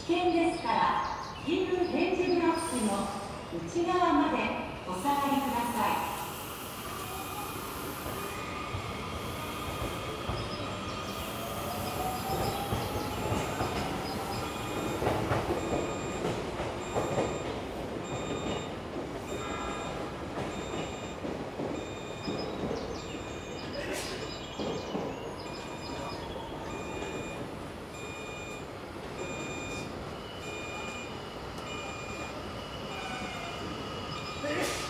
険ですから、ギブ展示ブロックの内側までお下がりください。 Finish!